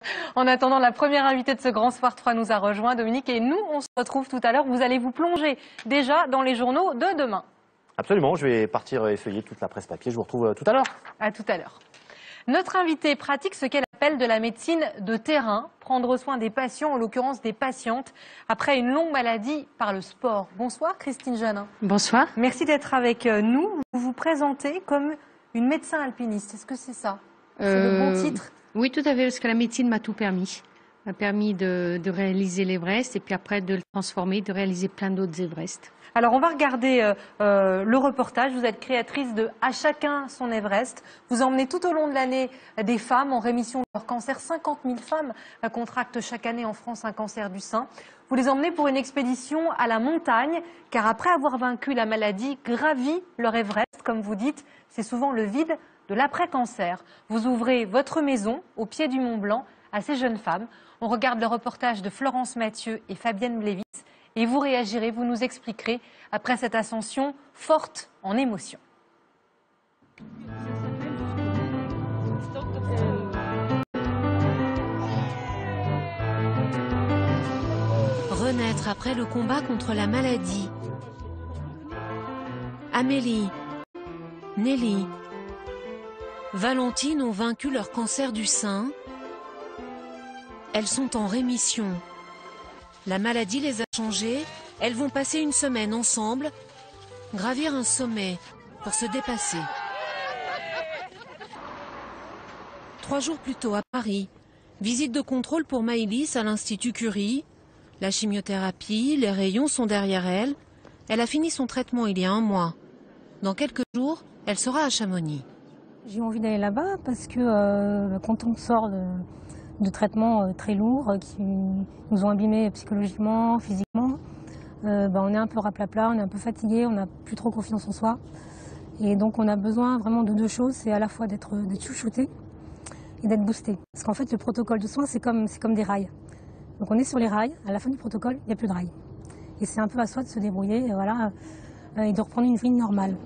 En attendant, la première invitée de ce Grand Soir 3 nous a rejoint, Dominique, et nous, on se retrouve tout à l'heure. Vous allez vous plonger déjà dans les journaux de demain. Absolument, je vais partir effeuiller toute la presse papier. Je vous retrouve tout à l'heure. À tout à l'heure. Notre invitée pratique ce qu'elle appelle de la médecine de terrain, prendre soin des patients, en l'occurrence des patientes, après une longue maladie par le sport. Bonsoir Christine Janin. Bonsoir. Merci d'être avec nous. Vous vous présentez comme une médecin alpiniste. Est-ce que c'est ça? C'est le bon titre? Oui, tout à fait, parce que la médecine m'a tout permis. M'a permis de réaliser l'Everest et puis après de le transformer, de réaliser plein d'autres Everest. Alors on va regarder le reportage. Vous êtes créatrice de À chacun son Everest. Vous emmenez tout au long de l'année des femmes en rémission de leur cancer. 50 000 femmes contractent chaque année en France un cancer du sein. Vous les emmenez pour une expédition à la montagne, car après avoir vaincu la maladie, gravit leur Everest, comme vous dites, c'est souvent le vide de l'après-cancer. Vous ouvrez votre maison au pied du Mont Blanc à ces jeunes femmes. On regarde le reportage de Florence Mathieu et Fabienne Blévis. Et vous réagirez, vous nous expliquerez après cette ascension forte en émotions. Renaître après le combat contre la maladie. Amélie, Nelly, Valentine ont vaincu leur cancer du sein. Elles sont en rémission. La maladie les a changées. Elles vont passer une semaine ensemble, gravir un sommet pour se dépasser. 3 jours plus tôt à Paris, visite de contrôle pour Maëlys à l'Institut Curie. La chimiothérapie, les rayons sont derrière elle. Elle a fini son traitement il y a 1 mois. Dans quelques jours, elle sera à Chamonix. J'ai envie d'aller là-bas parce que quand on sort de traitements très lourds qui nous ont abîmés psychologiquement, physiquement, on est un peu raplapla, on est un peu fatigué, on n'a plus trop confiance en soi. Et donc on a besoin vraiment de 2 choses, c'est à la fois d'être chouchouté et d'être boosté. Parce qu'en fait le protocole de soins c'est comme des rails. Donc on est sur les rails, à la fin du protocole il n'y a plus de rails. Et c'est un peu à soi de se débrouiller et de reprendre une vie normale.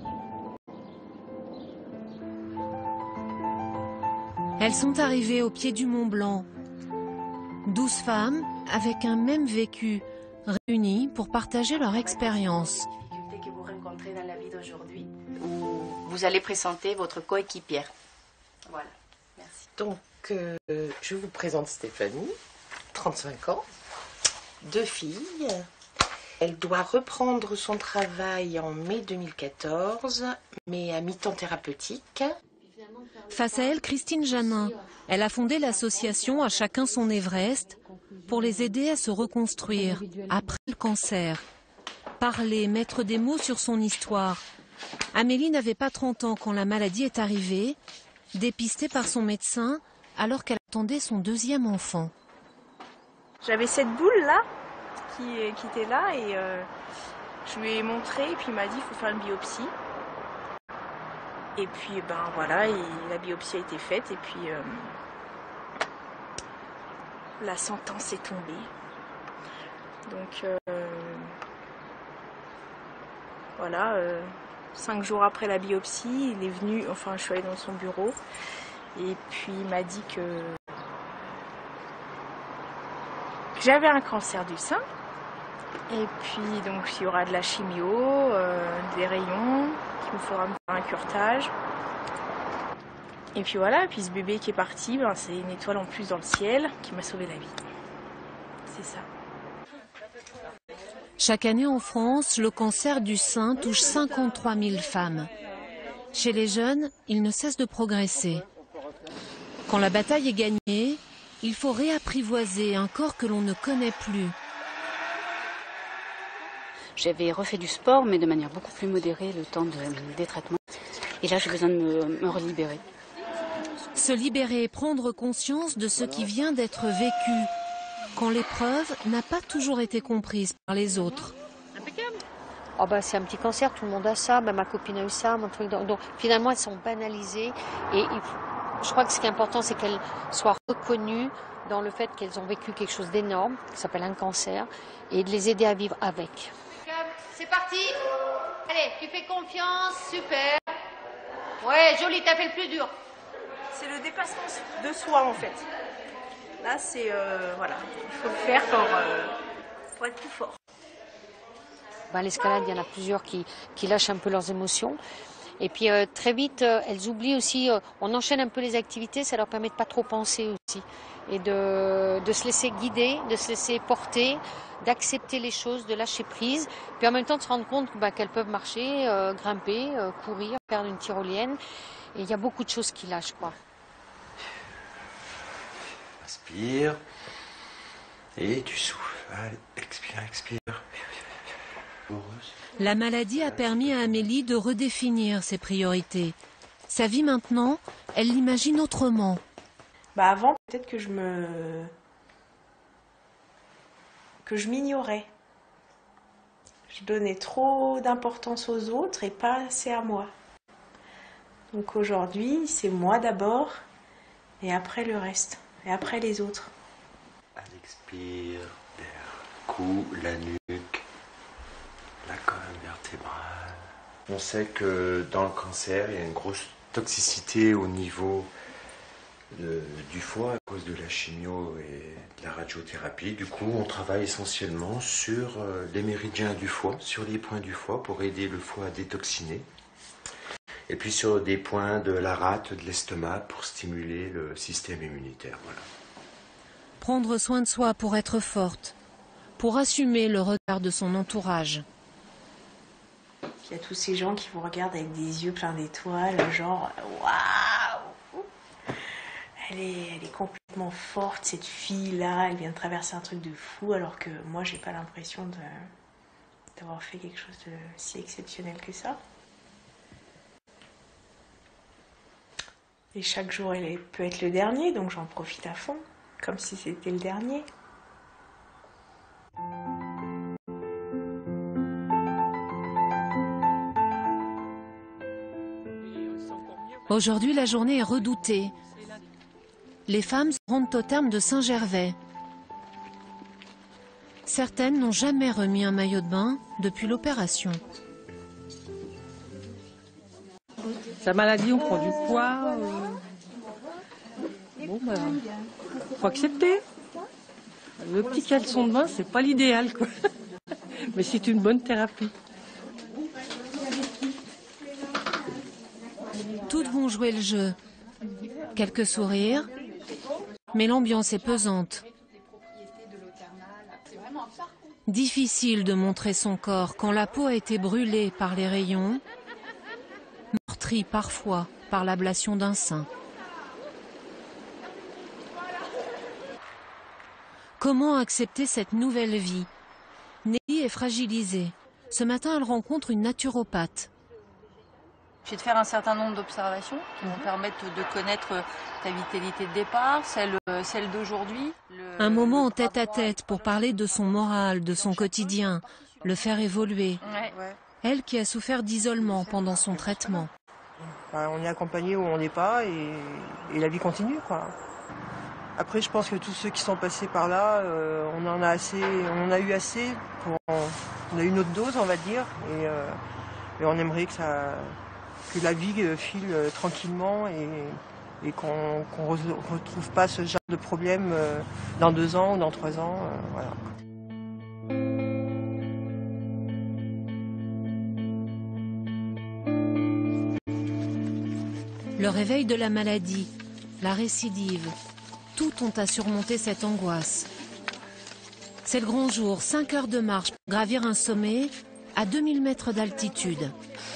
Elles sont arrivées au pied du Mont Blanc. 12 femmes avec un même vécu, réunies pour partager leur expérience. Les difficultés que vous rencontrez dans la vie d'aujourd'hui, où vous allez présenter votre coéquipière. Voilà, merci. Donc, je vous présente Stéphanie, 35 ans, 2 filles. Elle doit reprendre son travail en mai 2014, mais à mi-temps thérapeutique. Face à elle, Christine Janin. Elle a fondé l'association À chacun son Everest pour les aider à se reconstruire après le cancer. Parler, mettre des mots sur son histoire. Amélie n'avait pas 30 ans quand la maladie est arrivée, dépistée par son médecin alors qu'elle attendait son 2e enfant. J'avais cette boule là qui était là et je lui ai montré et puis il m'a dit il faut faire une biopsie. Et puis voilà, la biopsie a été faite et puis la sentence est tombée. Donc voilà, 5 jours après la biopsie, il est venu, enfin je suis allée dans son bureau et puis il m'a dit que j'avais un cancer du sein. Et puis donc il y aura de la chimio, des rayons, qu'il me faudra me faire un curetage. Et puis voilà, puis ce bébé qui est parti, c'est une étoile en plus dans le ciel qui m'a sauvé la vie. C'est ça. Chaque année en France, le cancer du sein touche 53 000 femmes. Chez les jeunes, il ne cesse de progresser. Quand la bataille est gagnée, il faut réapprivoiser un corps que l'on ne connaît plus. J'avais refait du sport, mais de manière beaucoup plus modérée, le temps des traitements. Et là, j'ai besoin de me relibérer. Se libérer et prendre conscience de ce qui vient d'être vécu, quand l'épreuve n'a pas toujours été comprise par les autres. Oh c'est un petit cancer, tout le monde a ça, ma copine a eu ça, mon truc. Donc finalement, elles sont banalisées. Et je crois que ce qui est important, c'est qu'elles soient reconnues dans le fait qu'elles ont vécu quelque chose d'énorme, qui s'appelle un cancer, et de les aider à vivre avec. C'est parti. Allez, tu fais confiance, super. Ouais, joli, t'as fait le plus dur. C'est le dépassement de soi en fait. Là, c'est voilà, il faut le faire pour être plus fort. L'escalade, il y en a plusieurs qui lâchent un peu leurs émotions. Et puis très vite, elles oublient aussi, on enchaîne un peu les activités, ça leur permet de pas trop penser aussi. Et de se laisser guider, de se laisser porter, d'accepter les choses, de lâcher prise. Puis en même temps de se rendre compte qu'elles peuvent marcher, grimper, courir, faire une tyrolienne. Et il y a beaucoup de choses qui lâchent, quoi. Inspire. Et tu souffles. Allez, expire, expire. La maladie a permis à Amélie de redéfinir ses priorités. Sa vie maintenant, elle l'imagine autrement. Avant, peut-être que je m'ignorais. Je donnais trop d'importance aux autres et pas assez à moi. Donc aujourd'hui, c'est moi d'abord et après le reste, et après les autres. Allez, expire, le cou, la nuque, la colonne vertébrale. On sait que dans le cancer, il y a une grosse toxicité au niveau du foie à cause de la chimio et de la radiothérapie. Du coup, on travaille essentiellement sur les méridiens du foie, sur les points du foie pour aider le foie à détoxiner. Et puis sur des points de la rate, de l'estomac pour stimuler le système immunitaire. Voilà. Prendre soin de soi pour être forte, pour assumer le regard de son entourage. Il y a tous ces gens qui vous regardent avec des yeux pleins d'étoiles, genre waouh! Elle est complètement forte, cette fille-là, elle vient de traverser un truc de fou, alors que moi, j'ai pas l'impression d'avoir fait quelque chose de si exceptionnel que ça. Et chaque jour, elle peut être le dernier, donc j'en profite à fond, comme si c'était le dernier. Aujourd'hui, la journée est redoutée. Les femmes se rendent au terme de Saint-Gervais. Certaines n'ont jamais remis un maillot de bain depuis l'opération. Sa maladie, on prend du poids. Faut accepter. Le petit caleçon de bain, c'est pas l'idéal, quoi. Mais c'est une bonne thérapie. Toutes vont jouer le jeu. Quelques sourires, mais l'ambiance est pesante. Difficile de montrer son corps quand la peau a été brûlée par les rayons, meurtrie parfois par l'ablation d'un sein. Comment accepter cette nouvelle vie? Nelly est fragilisée. Ce matin, elle rencontre une naturopathe. Je vais te faire un certain nombre d'observations qui vont permettre de connaître ta vitalité de départ, celle d'aujourd'hui. Un moment en tête-à-tête pour parler de son moral, de son quotidien, le faire évoluer. Ouais. Elle qui a souffert d'isolement pendant son traitement. On est accompagné où on n'est pas et la vie continue, quoi. Après, je pense que tous ceux qui sont passés par là, on en a eu assez. On a eu notre dose, on va dire, et on aimerait que la vie file tranquillement et qu'on ne retrouve pas ce genre de problème dans 2 ans ou dans 3 ans. Voilà. Le réveil de la maladie, la récidive, tout ont à surmonter cette angoisse. C'est le grand jour, 5 heures de marche pour gravir un sommet à 2000 mètres d'altitude.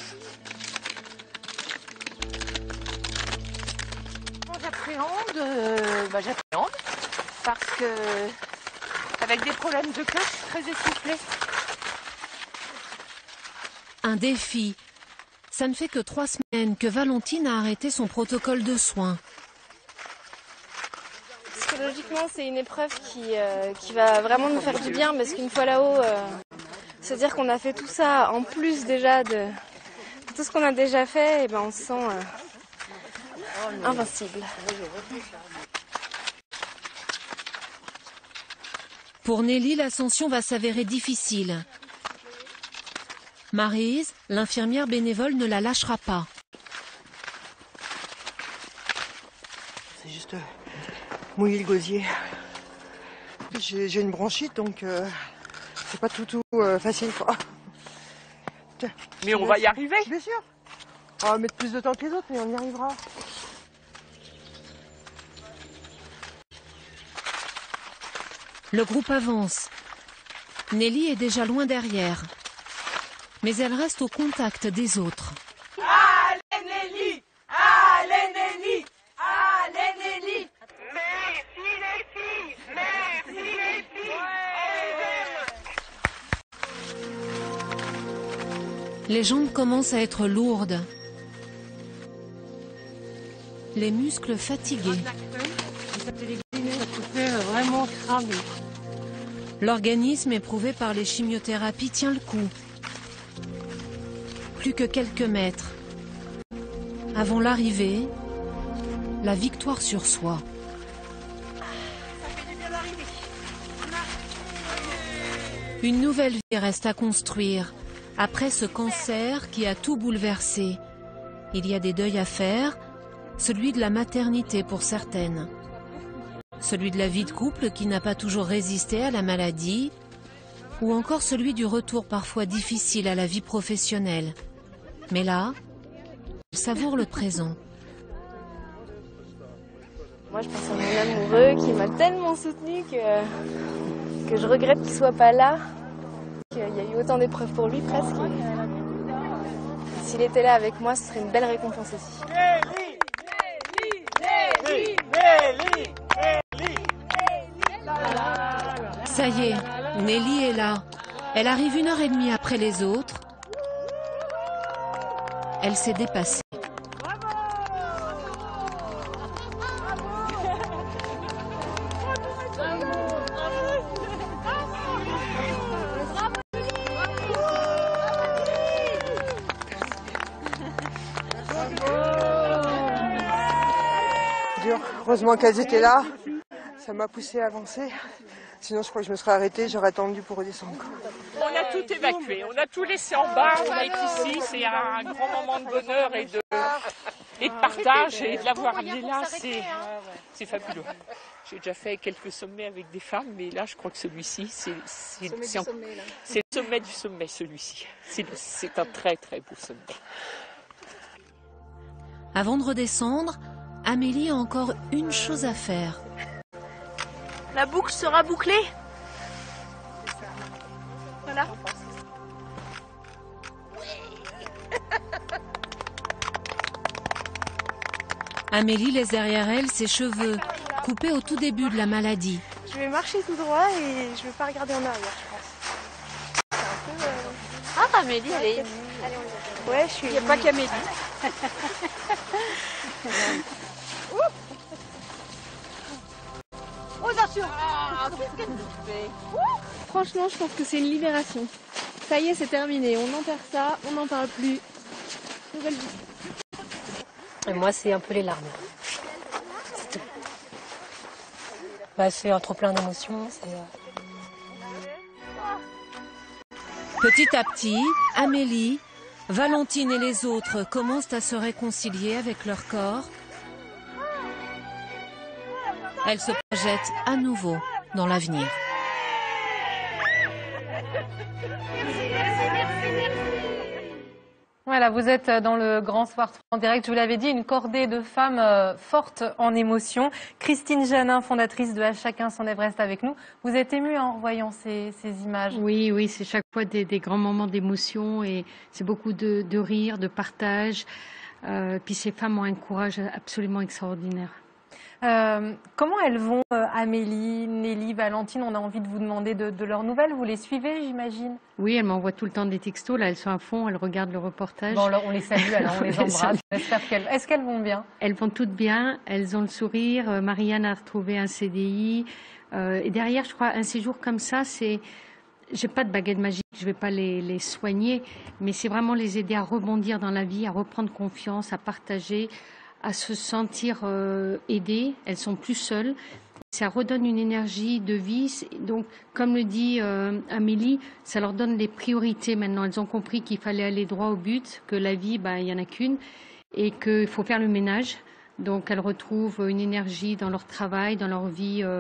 J'appréhende parce que avec des problèmes de cœur, je suis très essoufflée. Un défi. Ça ne fait que 3 semaines que Valentine a arrêté son protocole de soins. Psychologiquement, c'est une épreuve qui va vraiment nous faire du bien parce qu'une fois là-haut, se dire qu'on a fait tout ça en plus déjà de tout ce qu'on a déjà fait, et ben on se sent invincible. Pour Nelly, l'ascension va s'avérer difficile. Maryse, l'infirmière bénévole, ne la lâchera pas. C'est juste mouiller le gosier. J'ai une bronchite, donc c'est pas tout facile, quoi. Mais on va y arriver. Bien sûr. On va mettre plus de temps que les autres, mais on y arrivera. Le groupe avance. Nelly est déjà loin derrière. Mais elle reste au contact des autres. Allez Nelly! Allez Nelly! Allez Nelly! Merci les filles! Merci les filles! Les jambes commencent à être lourdes. Les muscles fatigués. Vraiment cramé. L'organisme éprouvé par les chimiothérapies tient le coup. Plus que quelques mètres. Avant l'arrivée, la victoire sur soi. Une nouvelle vie reste à construire. Après ce cancer qui a tout bouleversé, il y a des deuils à faire, celui de la maternité pour certaines, celui de la vie de couple qui n'a pas toujours résisté à la maladie, ou encore celui du retour parfois difficile à la vie professionnelle. Mais là, elle savoure le présent. Moi, je pense à mon amoureux qui m'a tellement soutenue que je regrette qu'il soit pas là. Il y a eu autant d'épreuves pour lui presque. S'il était là avec moi, ce serait une belle récompense aussi. Ça y est, Nelly est là. Elle arrive 1h30 après les autres. Elle s'est dépassée. Heureusement qu'elles étaient là, ça m'a poussé à avancer. Sinon, je crois que je me serais arrêtée, j'aurais attendu pour redescendre. On a tout évacué, on a tout laissé en bas, on est ici, c'est un grand moment de bonheur et de partage, et de l'avoir amené là, c'est fabuleux. J'ai déjà fait quelques sommets avec des femmes, mais là je crois que celui-ci, c'est le sommet du sommet, celui-ci. C'est un très très beau sommet. Avant de redescendre, Amélie a encore une chose à faire. La boucle sera bouclée. Voilà. Amélie laisse derrière elle ses cheveux, coupés au tout début de la maladie. Je vais marcher tout droit et je ne vais pas regarder en arrière, je pense. Ah, Amélie, elle est... Ouais, je suis... Il n'y a pas qu'Amélie. Franchement, je pense que c'est une libération. Ça y est, c'est terminé. On enterre ça, on n'en parle plus. Nouvelle vie. Et moi, c'est un peu les larmes. C'est tout. Bah, c'est un trop plein d'émotions. Petit à petit, Amélie, Valentine et les autres commencent à se réconcilier avec leur corps. Elles se projettent à nouveau dans l'avenir. Voilà, vous êtes dans le Grand Soir en direct. Je vous l'avais dit, une cordée de femmes fortes en émotion. Christine Janin, fondatrice de À Chacun son Everest avec nous. Vous êtes émue en voyant ces images? Oui, c'est chaque fois des grands moments d'émotion et c'est beaucoup de rire, de partage. Puis ces femmes ont un courage absolument extraordinaire. Comment elles vont, Amélie, Nelly, Valentine? On a envie de vous demander de leurs nouvelles. Vous les suivez, j'imagine? Oui, elles m'envoient tout le temps des textos. Là, elles sont à fond, elles regardent le reportage. Bon, alors, on les salue, alors on les embrasse. Est-ce qu'elles vont bien? Elles vont toutes bien, elles ont le sourire. Marianne a retrouvé un CDI. Et derrière, je crois, un séjour comme ça, c'est... J'ai pas de baguette magique, je vais pas les soigner, mais c'est vraiment les aider à rebondir dans la vie, à reprendre confiance, à partager, à se sentir aidées. Elles sont plus seules. Ça redonne une énergie de vie. Donc, comme le dit Amélie, ça leur donne des priorités maintenant. Elles ont compris qu'il fallait aller droit au but, que la vie, il y en a qu'une, et qu'il faut faire le ménage. Donc, elles retrouvent une énergie dans leur travail, dans leur vie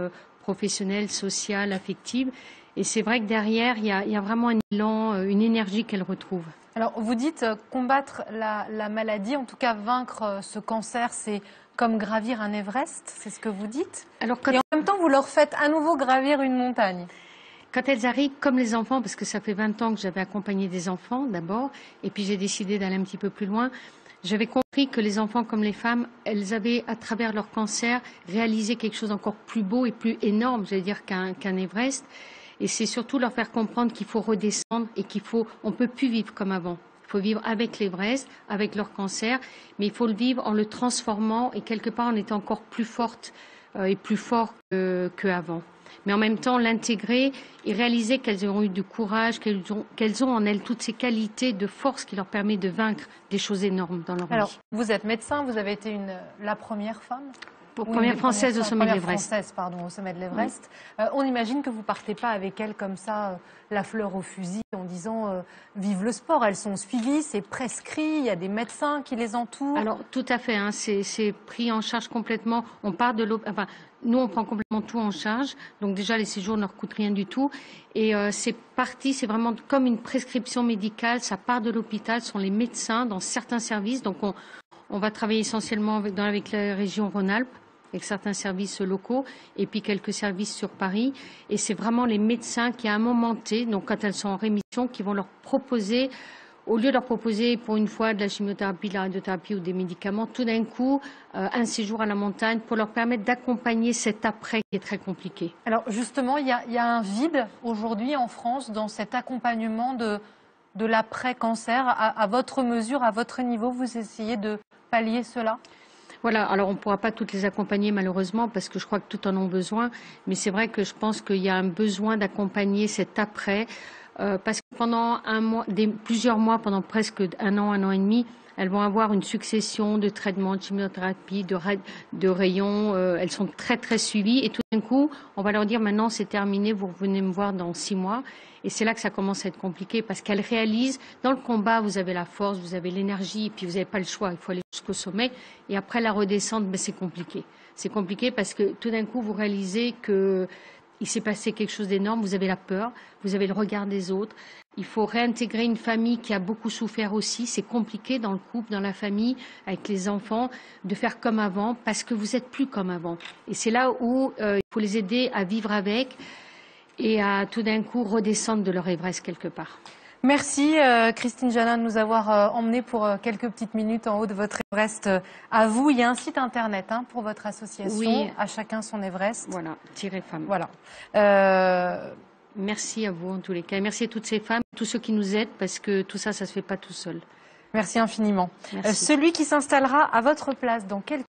professionnelle, sociale, affective. Et c'est vrai que derrière, il y a vraiment un élan, une énergie qu'elle retrouve. Alors, vous dites combattre la maladie, en tout cas vaincre ce cancer, c'est comme gravir un Everest, c'est ce que vous dites. Alors, et en même temps, vous leur faites à nouveau gravir une montagne. Quand elles arrivent, comme les enfants, parce que ça fait 20 ans que j'avais accompagné des enfants d'abord, et puis j'ai décidé d'aller un petit peu plus loin, j'avais compris que les enfants comme les femmes, elles avaient, à travers leur cancer, réalisé quelque chose d'encore plus beau et plus énorme, j'allais dire, qu'un Everest. Et c'est surtout leur faire comprendre qu'il faut redescendre et on peut plus vivre comme avant. Il faut vivre avec l'Everest, avec leur cancer, mais il faut le vivre en le transformant et quelque part en étant encore plus forte et plus fort qu'avant. Mais en même temps, l'intégrer et réaliser qu'elles ont eu du courage, qu'elles ont en elles toutes ces qualités de force qui leur permettent de vaincre des choses énormes dans leur vie. Alors, vous êtes médecin, vous avez été la première femme première française au sommet de l'Everest. Au sommet de l'Everest. Oui. On imagine que vous partez pas avec elles comme ça, la fleur au fusil, en disant vive le sport. Elles sont suivies, c'est prescrit, il y a des médecins qui les entourent. Alors tout à fait, hein, c'est pris en charge complètement. On part de enfin, nous on prend complètement tout en charge. Donc déjà les séjours ne leur coûtent rien du tout. Et c'est parti, c'est vraiment comme une prescription médicale. Ça part de l'hôpital, ce sont les médecins dans certains services. Donc on va travailler essentiellement avec la région Rhône-Alpes, avec certains services locaux et puis quelques services sur Paris. Et c'est vraiment les médecins qui, à un moment T, donc quand elles sont en rémission, qui vont leur proposer, au lieu de leur proposer pour une fois de la chimiothérapie, de la radiothérapie ou des médicaments, tout d'un coup, un séjour à la montagne pour leur permettre d'accompagner cet après qui est très compliqué. Alors justement, il y a un vide aujourd'hui en France dans cet accompagnement de l'après-cancer. À votre mesure, à votre niveau, vous essayez de pallier cela ? Voilà, alors on ne pourra pas toutes les accompagner malheureusement parce que je crois que toutes en ont besoin, mais c'est vrai que je pense qu'il y a un besoin d'accompagner cet après parce que pendant plusieurs mois, pendant presque un an et demi, elles vont avoir une succession de traitements, de chimiothérapie, de rayons, elles sont très très suivies et tout d'un coup, on va leur dire maintenant c'est terminé, vous revenez me voir dans 6 mois. Et c'est là que ça commence à être compliqué parce qu'elles réalisent, dans le combat, vous avez la force, vous avez l'énergie, et puis vous n'avez pas le choix, il faut aller jusqu'au sommet. Et après la redescente, c'est compliqué. C'est compliqué parce que tout d'un coup, vous réalisez qu'il s'est passé quelque chose d'énorme, vous avez la peur, vous avez le regard des autres. Il faut réintégrer une famille qui a beaucoup souffert aussi. C'est compliqué dans le couple, dans la famille, avec les enfants, de faire comme avant parce que vous n'êtes plus comme avant. Et c'est là où il faut les aider à vivre avec et à tout d'un coup redescendre de leur Everest quelque part. Merci Christine Janin de nous avoir emmenés pour quelques petites minutes en haut de votre Everest. À vous, il y a un site internet pour votre association, oui. À chacun son Everest. Voilà, _femme. Voilà. Merci à vous en tous les cas. Merci à toutes ces femmes, tous ceux qui nous aident parce que tout ça, ça se fait pas tout seul. Merci infiniment. Merci. Celui qui s'installera à votre place dans quelques